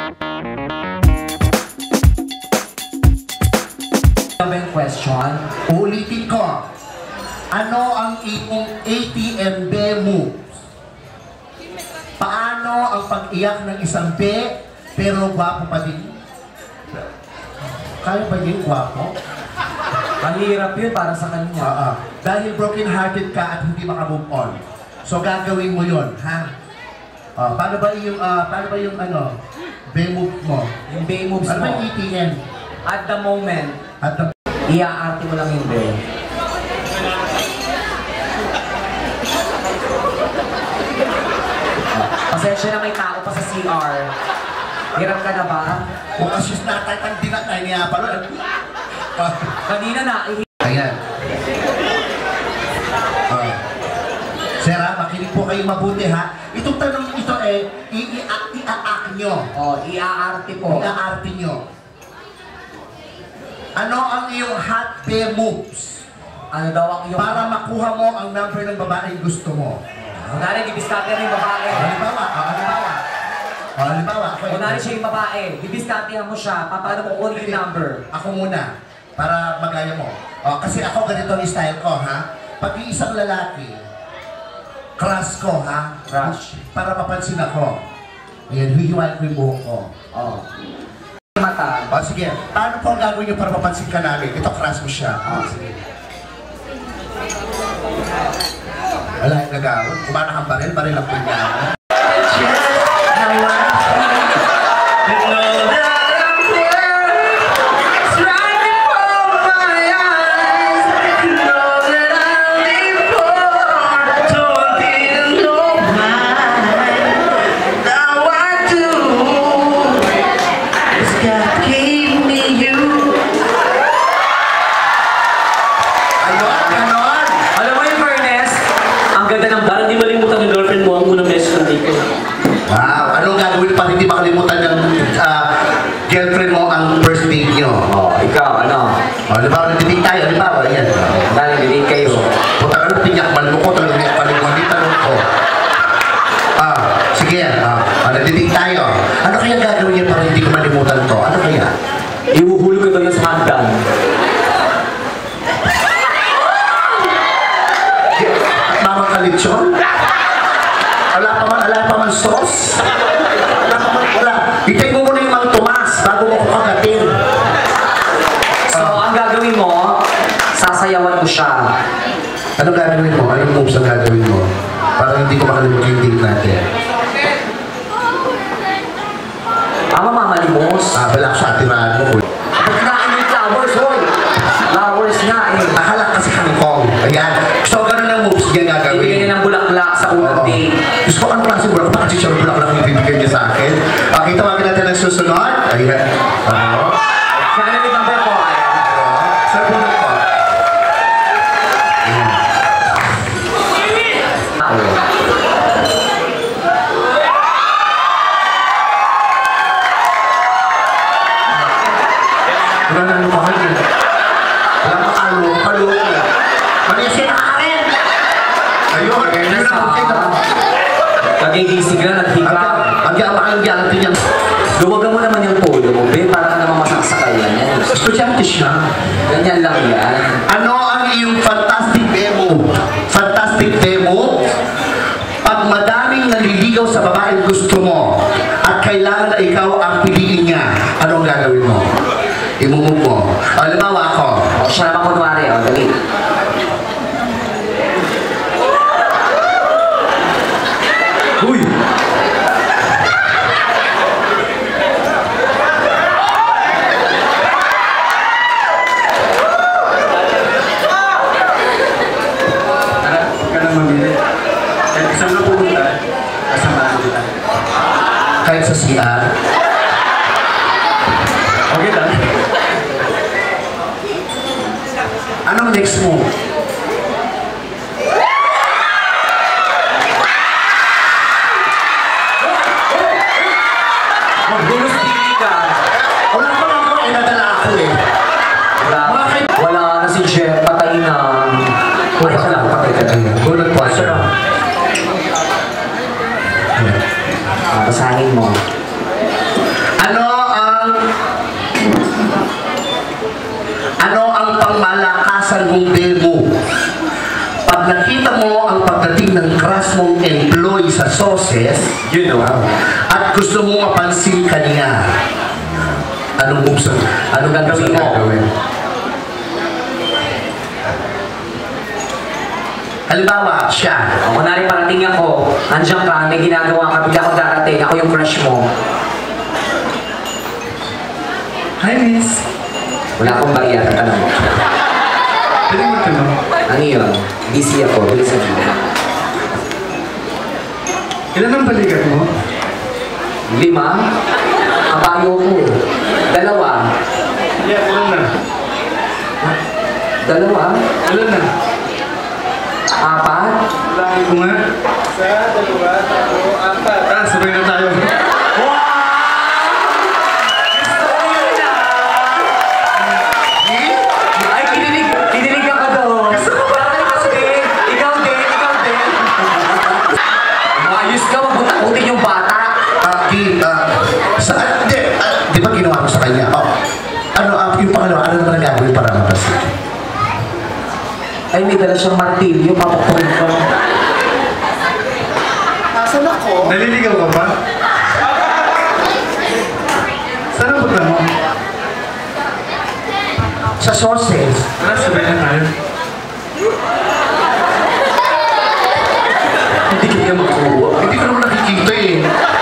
Question. Ulitin ko. Ano ang iyong ATM moves? Paano ang pag-iyak ng isang be, pero gwapo pa din? Kaya ba yung gwapo? Mahirap yun para sa kanya. Dahil broken-hearted ka at hindi maka-move on. So gagawin mo yun, ha? Paano ba yung ano, be move mo? Yung bay moves Ano mo. ba yung ATM? At the moment, At iaarte mo lang yung bay. Pasensya na may tao pa sa CR. Hirap ka na ba? bukas yung natatang dinatay niya pala. Kanina na, Ayan. Sir, makinig po kayo mabuti, ha? Itong tanong ito i-aak nyo. iaarte po. I-aarte nyo. Ano ang iyong hot be moves? Ano daw ang iyong... Para makuha mo ang number ng babaeng gusto mo. Kunwari, dibiskate mo yung babae. Halimbawa. Kunwari siya yung babae, dibiskatehan mo siya, paano mo kunin yung number? Ako muna, para magaya mo. Kasi ako ganito ang style ko, ha? Pag isang lalaki, crush ko, ha? Crush. Para mapansin ako. Ayan, hihiwain ko yung buhok ko. Mata. Sige. Paano po ang gagawin niyo para mapansin ka namin? Ito, crush mo siya. Sige. Wala yung nagawin. Kumana kang baril ang pinyahan. Girlfriend mo ang first date nyo. Ikaw, ano? Halimbawa, nagdidig tayo. Halimbawa, yan. Nagdidig kayo. Puta ka lang, tinyakman mo ko. Talagang paligwan dito. Sige, nagdidig tayo. Ano kaya gagawin niya para hindi ko malimutan to? Ano kaya? Ihuhulog ko ito sa hagdan. Mama kalitsyon? Wala pa man sauce? Wala. Itay mo muna yung Mang Tomas bago mo ko kagatin. So, ang gagawin mo, sasayawan mo siya. Ano gagawin mo? Anong moves ang gagawin mo? Para hindi ko makalimutan yung date natin. Mamalimos. Balak sa atirahan mo. Pagkinain yung flowers, hoy! Flowers nga eh. Akala kasi kangkong. Ayan. So, ganun ang moves niya gagawin. Ibigyan niya ng bulaklak sa unang date. Gusto ko ano klase bulaklak? Bakit siya bulaklak yung ibibigyan niya sa akin? Okay, tawagin natin ang susunod. Ayan. Sa kanilin number 4. Sir, bulak po. Wala na yung mahal niya. Wala makalo. Manisin na ka rin! Ayun, yun ang makita. Nagigising na, naghikap. Ang niya. Luwagan mo naman yung polo mo, Ben, para ka naman masaksakan yan. Estudyante siya. Ganyan lang yan. Ano ang iyong fantastic demo? Fantastic demo? Pag madaming naliligaw sa babaeng gusto mo at kailangan na ikaw ang piliin niya, ano ang gagawin mo? Imumove mo. Halimbawa ako. Siya naman kunwari, dali. Uy! Kahit sa CR. Okay lang. Anong next mo? Magbulos dili ka. Wala pa lang ako, nadala ako eh. Wala na si Jeff, patay na. Wala ka lang, patay ka na. Gulat po. Basahin mo. Ano naranasan mong demo. Pag nakita mo ang pagdating ng crush mong employee sa sources, You know. at gusto mo mapansin ka niya, anong gagawin mo? Halimbawa, siya. O, kunwari parating ako, andiyan ka, may ginagawa ka, bigla ako darating, ako yung crush mo. Hi, miss. Wala akong bariya, tatanong mo. Pwede mo tanong. Ano yun? Busy ako, bilisan mo. Ilan ang balikat mo? 5? Kabayo ko. 2. Yeah, ilan na? 2? Ilan na? 4? Lagi ko nga. 1, 2, 3, 4. Sabay na tayo. Ay, kinilig ako doon. Ikaw din. Ayos ka, mabuti yung bata. Di ba ginawa ko sa kanya? Yung pangalawa, ano naman ang gagawin para mapansin? Ay, may dala siyang martilyo, papakurin ko. Nasaan ako? Naliligaw ka pa? Saan ang punta mo? Sa sources. Sabay na tayo. Hindi kaya magkuha. Hindi ko naman nakikita eh.